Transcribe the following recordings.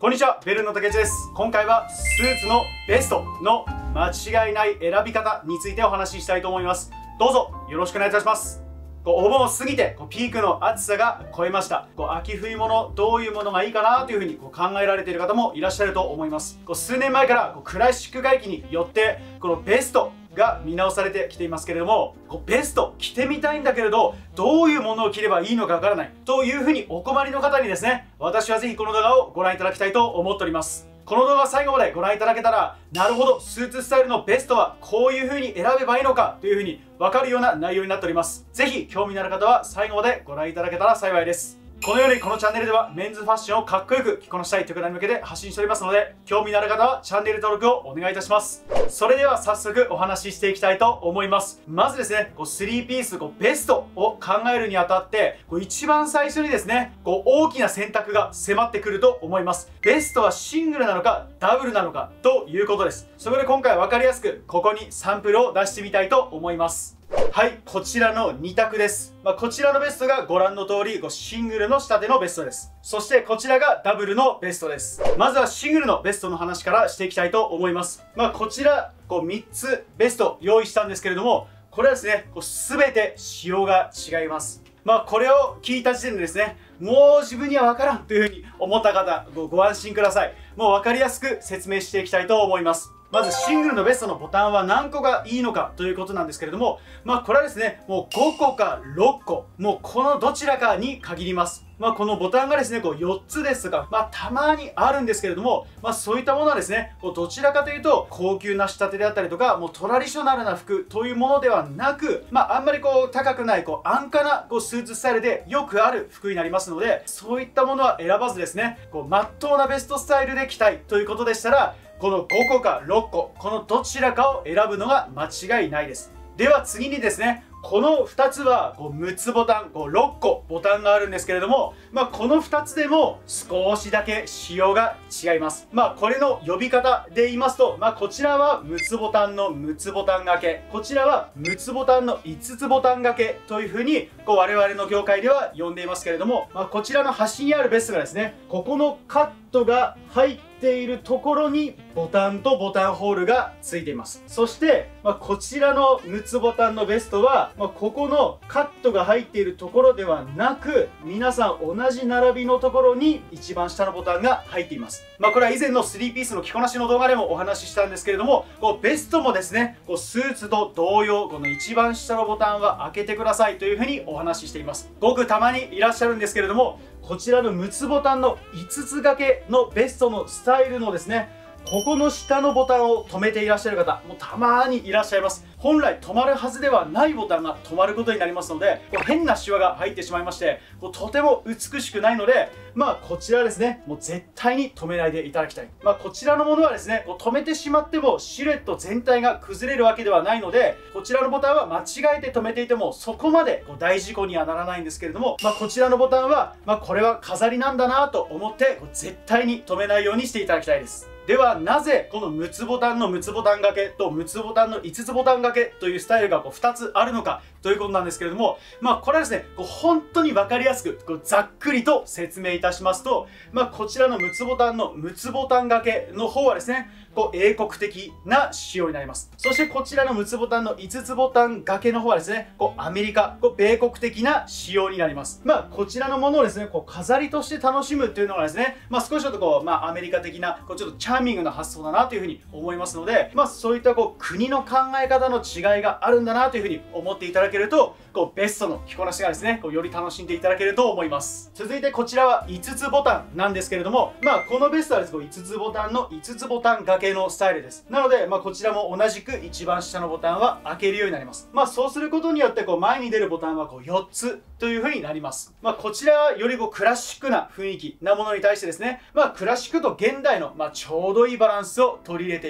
こんにちは、ベルの竹内です。今回はスーツのベストの間違いない選び方についてお話ししたいと思います。どうぞよろしくお願いいたします。お盆を過ぎてピークの暑さが超えました。秋冬物どういうものがいいかなというふうに考えられている方もいらっしゃると思います。数年前からクラシック外機によってこのベストが見直されてきていますけれども、ベスト着てみたいんだけれどどういうものを着ればいいのかわからないというふうにお困りの方にですね、私はぜひこの動画をご覧いただきたいと思っております。この動画最後までご覧いただけたら、なるほど、スーツスタイルのベストはこういう風に選べばいいのかという風に分かるような内容になっております。ぜひ興味のある方は最後までご覧いただけたら幸いです。このようにこのチャンネルではメンズファッションをかっこよく着こなしたいという方に向けて発信しておりますので、興味のある方はチャンネル登録をお願いいたします。それでは早速お話ししていきたいと思います。まずですね、3ピースベストを考えるにあたって一番最初にですね、大きな選択が迫ってくると思います。ベストはシングルなのかダブルなのかということです。そこで今回は分かりやすくここにサンプルを出してみたいと思います。はい、こちらの2択です。こちらのベストがご覧の通りシングルの仕立てのベストです。そしてこちらがダブルのベストです。まずはシングルのベストの話からしていきたいと思います。こちら3つベスト用意したんですけれども、これはですね全て仕様が違います。これを聞いた時点でですね、もう自分には分からんというふうに思った方ご安心ください。もう分かりやすく説明していきたいと思います。まずシングルのベストのボタンは何個がいいのかということなんですけれども、これはですねもう5個か6個、もうこのどちらかに限ります。このボタンがですね4つですとか、たまにあるんですけれども、そういったものはですねどちらかというと高級な仕立てであったりとか、もうトラディショナルな服というものではなく、あんまり高くない安価なスーツスタイルでよくある服になりますので、そういったものは選ばずですね、まっとうなベストスタイルで着たいということでしたら、この5個か6個、このどちらかを選ぶのが間違いないです。では次にですね、この2つは6つボタン、6個ボタンがあるんですけれども、この2つでも少しだけ仕様が違います。これの呼び方で言いますと、こちらは6つボタンの6つボタン掛け、こちらは6つボタンの5つボタン掛けというふうに我々の業界では呼んでいますけれども、こちらの端にあるベストがですね、ここのカットが入っているところにボタンとボタンホールがついています。そして、こちらの6つボタンのベストは、ここのカットが入っているところではなく、皆さん同じ並びのところに一番下のボタンが入っています。これは以前の3ピースの着こなしの動画でもお話ししたんですけれども、ベストもですねスーツと同様この一番下のボタンは開けてくださいというふうにお話ししています。ごくたまにいらっしゃるんですけれども、こちらの6つボタンの5つ掛けのベストのスタイルのですね、ここの下のボタンを止めていらっしゃる方もたまにいらっしゃいます。本来止まるはずではないボタンが止まることになりますので、変なシワが入ってしまいまして、とても美しくないので、こちらですねもう絶対に止めないでいただきたい。こちらのものはですね止めてしまってもシルエット全体が崩れるわけではないので、こちらのボタンは間違えて止めていてもそこまで大事故にはならないんですけれども、こちらのボタンは、これは飾りなんだなと思って絶対に止めないようにしていただきたいです。ではなぜこの6つボタンの6つボタン掛けと6つボタンの5つボタン掛けというスタイルが2つあるのかということなんですけれども、これはですね本当に分かりやすくざっくりと説明いたしますと、こちらの6つボタンの6つボタン掛けの方はですね英国的な仕様になります。そしてこちらの6つボタンの5つボタン掛けの方はですねアメリカ米国的な仕様になります。こちらのものをですね飾りとして楽しむというのがですね、少しちょっとアメリカ的なちょっとチャーミングな発想だなというふうに思いますので、そういった国の考え方の違いがあるんだなというふうに思っていただけると、ベストの着こなしがですねより楽しんでいただけると思います。続いてこちらは5つボタンなんですけれども、このベストはですね5つボタンの5つボタン掛けのスタイルです。なので、こちらも同じく一番下のボタンは開けるようになります。そうすることによって前に出るボタンは4つという風になります。こちらはよりクラシックな雰囲気なものに対してですね、クラシックと現代のちょうどいいバランスを取り入れている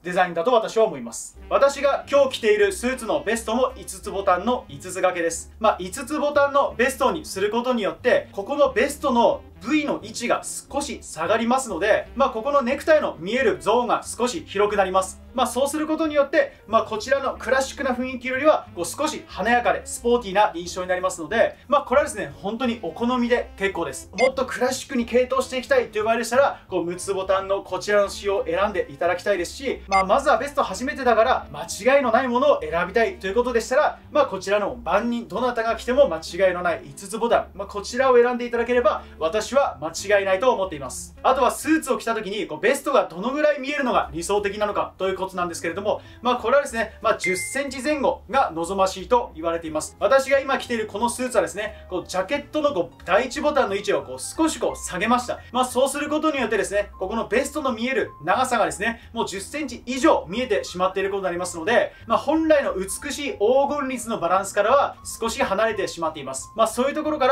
デザインだと私は思います。私が今日着ているスーツのベストも5つボタンの5つ掛けです。5つボタンのベストにすることによって、ここのベストの部位の位置が少し下がりますので、ここのネクタイの見えるゾーンが少し広くなります。そうすることによって、こちらのクラシックな雰囲気よりは少し華やかでスポーティーな印象になりますので、これはですね、本当にお好みで結構です。もっとクラシックに傾倒していきたいという場合でしたら、6つボタンのこちらの仕様を選んでいただきたいですし、まずはベスト初めてだから間違いのないものを選びたいということでしたら、こちらの万人どなたが着ても間違いのない5つボタン、こちらを選んでいただければ私は間違いないと思っています。あとはスーツを着た時にベストがどのぐらい見えるのが理想的なのかということなんですけれども、これはですね、10センチ前後が望ましいと言われています。私が今着ているこのスーツはですね、ジャケットの第1ボタンの位置を少し下げました。そうすることによってですね、ここのベストの見える長さがですね、もう10センチ以上見えてしまっていることになりますので、本来の美しい黄金率のバランスからは少し離れてしまっています。そういうところから、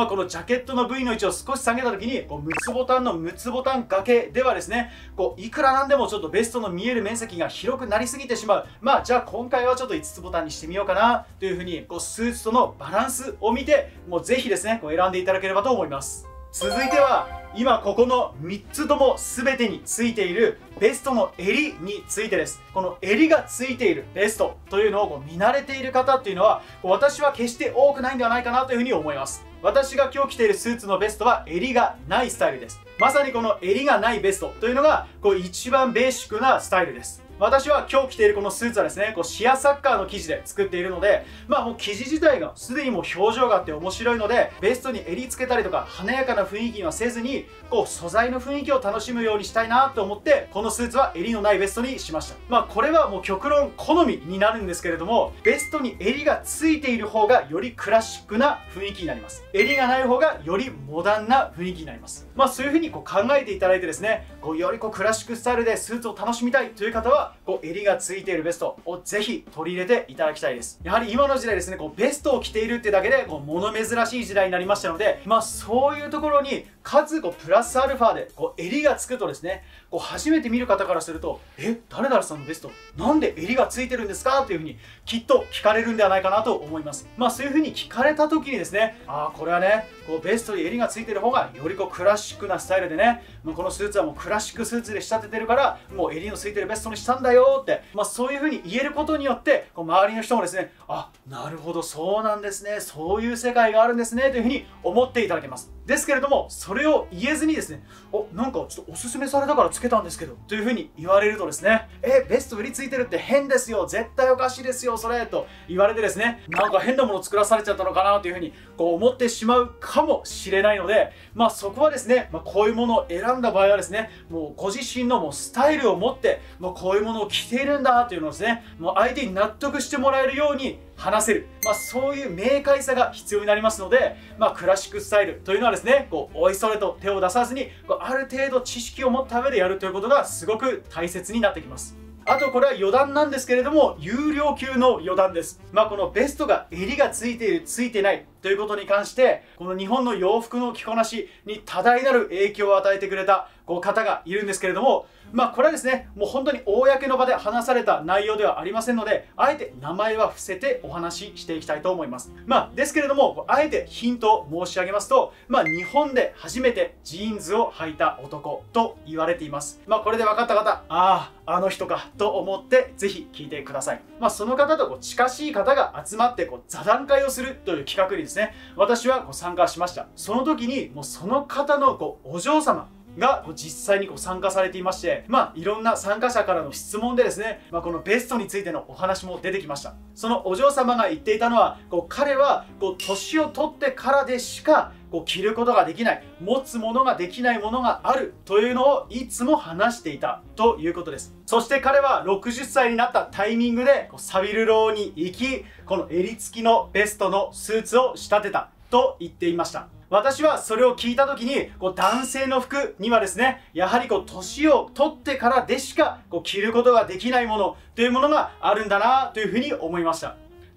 このジャケットの部位の位置を少し下げた時に、6つボタンの6つボタン掛けではですね、いくらなんでもちょっとベストの見える面積が広くなりすぎてしまう。じゃあ今回はちょっと5つボタンにしてみようかなというふうに、スーツとのバランスを見て、もうぜひですね、選んでいただければと思います。続いては、今ここの3つとも全てについているベストの襟についてです。この襟がついているベストというのを見慣れている方っていうのは、私は決して多くないんではないかなというふうに思います。私が今日着ているスーツのベストは襟がないスタイルです。まさにこの襟がないベストというのが一番ベーシックなスタイルです。私は今日着ているこのスーツはですね、シアサッカーの生地で作っているので、もう生地自体がすでにもう表情があって面白いので、ベストに襟つけたりとか華やかな雰囲気にはせずに、素材の雰囲気を楽しむようにしたいなと思って、このスーツは襟のないベストにしました。これはもう極論好みになるんですけれども、ベストに襟がついている方がよりクラシックな雰囲気になります。襟がない方がよりモダンな雰囲気になります。そういう風に考えていただいてですね、よりクラシックスタイルでスーツを楽しみたいという方は、襟がついているベストをぜひ取り入れていただきたいです。やはり今の時代ですね、ベストを着ているってだけで物珍しい時代になりましたので、そういうところにかつプラスアルファで襟がつくとですね、初めて見る方からすると、誰々さんのベストなんで襟がついてるんですかというふうにきっと聞かれるんではないかなと思います。そういうふうに聞かれた時にですね、これはね、ベストに襟がついてる方がよりクラシックなスタイルでね、このスーツはもうクラシックスーツで仕立ててるから、もう襟のついてるベストにしたんだよって、そういうふうに言えることによって周りの人もですね、なるほどそうなんですね、そういう世界があるんですねというふうに思っていただけます。ですけれども、それを言えずにですね、なんかちょっとおすすめされたからつけたんですけどというふうに言われるとですね、ベスト襟ついてるって変ですよ、絶対おかしいですよそれと言われてですね、なんか変なもの作らされちゃったのかなというふうに思ってしまうかもしれないので、そこはですね、こういうものを選んだ場合はですね、もうご自身のスタイルを持って、こういうものを着ているんだというのをですね、相手に納得してもらえるように話せる、そういう明快さが必要になりますので、クラシックスタイルというのはですね、おいそれと手を出さずにある程度知識を持った上でやるということがすごく大切になってきます。あとこれは余談なんですけれども、有料級の余談です。このベストが襟がついているついてないということに関して、この日本の洋服の着こなしに多大なる影響を与えてくれた方がいるんですけれども、これはですね、もう本当に公の場で話された内容ではありませんので、あえて名前は伏せてお話ししていきたいと思います。ですけれども、あえてヒントを申し上げますと、日本で初めてジーンズを履いた男と言われています。これで分かった方、あの人かと思ってぜひ聞いてください。その方と近しい方が集まって座談会をするという企画にですね、私は参加しました。その時にその方のお嬢様が実際に参加されていまして、いろんな参加者からの質問でですね、このベストについてのお話も出てきました。そのお嬢様が言っていたのは、彼は年を取ってからでしか着ることができない、持つものができないものがあるというのをいつも話していたということです。そして彼は60歳になったタイミングでサビルローに行き、この襟付きのベストのスーツを仕立てたと言っていました。私はそれを聞いた時に、男性の服にはですね、やはり年を取ってからでしか着ることができないものというものがあるんだなというふうに思いました。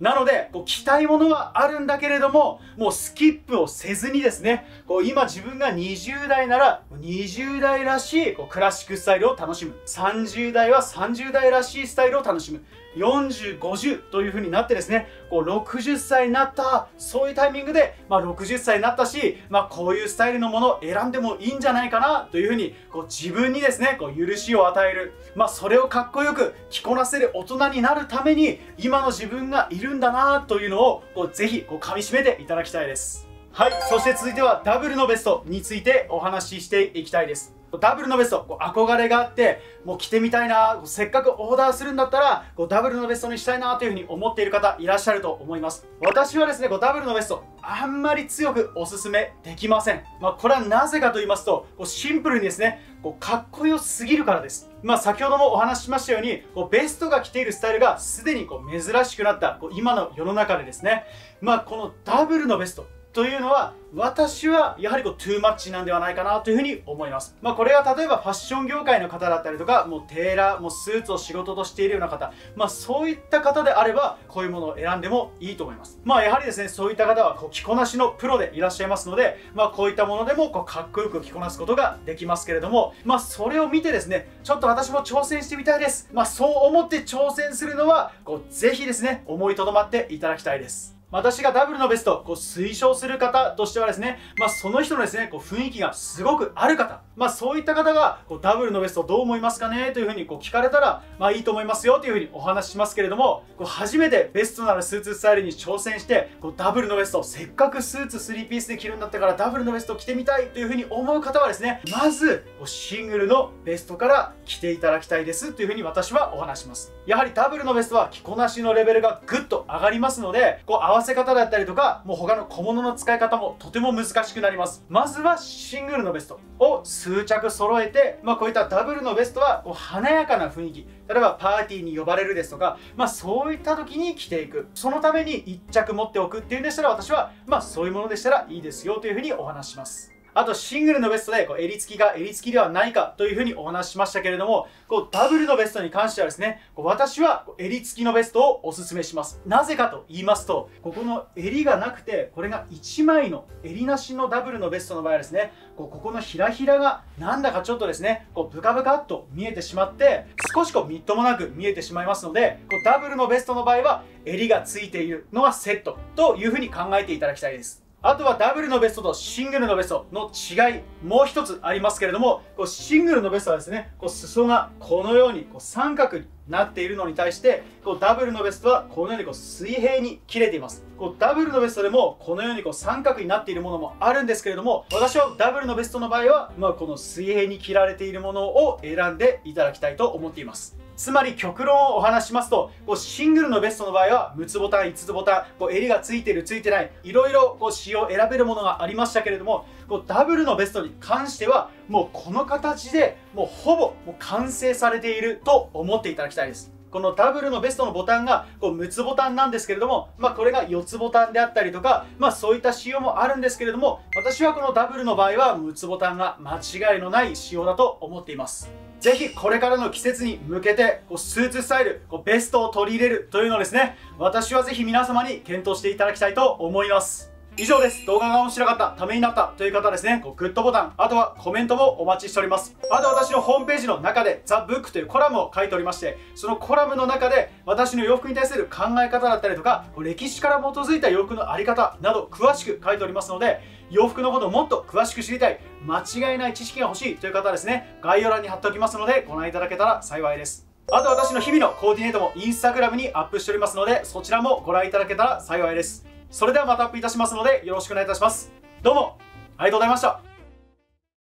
なので着たいものはあるんだけれども、もうスキップをせずにですね、今自分が20代なら20代らしいクラシックスタイルを楽しむ、30代は30代らしいスタイルを楽しむ、40、50という風になってですね、60歳になった、そういうタイミングで、60歳になったし、こういうスタイルのものを選んでもいいんじゃないかなという風に、自分にですね、許しを与える、それをかっこよく着こなせる大人になるために、今の自分がいるんだなというのを、ぜひ噛み締めていただきたいです。はい、そして続いてはダブルのベストについてお話ししていきたいです。ダブルのベスト、憧れがあって、もう着てみたいな、せっかくオーダーするんだったら、ダブルのベストにしたいなというふうに思っている方いらっしゃると思います。私はですね、ダブルのベスト、あんまり強くおすすめできません。これはなぜかと言いますと、シンプルにですね、かっこよすぎるからです。先ほどもお話ししましたように、ベストが着ているスタイルがすでに珍しくなった今の世の中でですね、このダブルのベスト、というのは私はやはりトゥーマッチなんではないかなというふうに思います。これは例えばファッション業界の方だったりとか、もうテーラー、もうスーツを仕事としているような方、そういった方であればこういうものを選んでもいいと思います。やはりですね、そういった方は着こなしのプロでいらっしゃいますので、こういったものでもかっこよく着こなすことができますけれども、それを見てですね、ちょっと私も挑戦してみたいです。そう思って挑戦するのはぜひですね、思いとどまっていただきたいです。私がダブルのベスト推奨する方としてはですね、その人のですね、雰囲気がすごくある方、そういった方がダブルのベストどう思いますかねというふうに聞かれたら、いいと思いますよというふうにお話ししますけれども、初めてベストなるスーツスタイルに挑戦して、ダブルのベスト、せっかくスーツ3ピースで着るんだったからダブルのベスト着てみたいというふうに思う方はですね、まずシングルのベストから着ていただきたいですというふうに私はお話します。やはりダブルのベストは着こなしのレベルがぐっと上がりますので、合わせ方だったりとか、もう他の小物の使い方もとても難しくなります。まずはシングルのベストを数着揃えて、こういったダブルのベストは華やかな雰囲気、例えばパーティーに呼ばれるですとか、そういった時に着ていく、そのために1着持っておくっていうんでしたら、私はそういうものでしたらいいですよというふうにお話しします。あとシングルのベストで襟付きが襟付きではないかというふうにお話ししましたけれども、ダブルのベストに関してはですね、私は襟付きのベストをおすすめします。なぜかと言いますと、ここの襟がなくて、これが1枚の襟なしのダブルのベストの場合はですね、ここのひらひらがなんだかちょっとですね、ブカブカっと見えてしまって、少しみっともなく見えてしまいますので、ダブルのベストの場合は襟がついているのがセットというふうに考えていただきたいです。あとはダブルのベストとシングルのベストの違い、もう一つありますけれども、シングルのベストはですね、裾がこのように三角になっているのに対して、ダブルのベストはこのように水平に切れています。ダブルのベストでもこのように三角になっているものもあるんですけれども、私はダブルのベストの場合は、この水平に切られているものを選んでいただきたいと思っています。つまり極論をお話ししますと、シングルのベストの場合は6つボタン5つボタン、襟がついてるついてない、いろいろ仕様選べるものがありましたけれども、ダブルのベストに関してはもうこの形でほぼ完成されていると思っていただきたいです。このダブルのベストのボタンが6つボタンなんですけれども、これが4つボタンであったりとか、そういった仕様もあるんですけれども、私はこのダブルの場合は6つボタンが間違いのない仕様だと思っています。ぜひこれからの季節に向けてスーツスタイル、ベストを取り入れるというのをですね、私はぜひ皆様に検討していただきたいと思います。以上です。動画が面白かった、ためになったという方はですね、グッドボタン、あとはコメントもお待ちしております。あと私のホームページの中で、ザ・ブックというコラムを書いておりまして、そのコラムの中で私の洋服に対する考え方だったりとか、歴史から基づいた洋服のあり方など詳しく書いておりますので、洋服のことをもっと詳しく知りたい、間違いない知識が欲しいという方はですね、概要欄に貼っておきますので、ご覧いただけたら幸いです。あと私の日々のコーディネートもインスタグラムにアップしておりますので、そちらもご覧いただけたら幸いです。それではまたアップいたしますので、よろしくお願いいたします。どうもありがとうございました。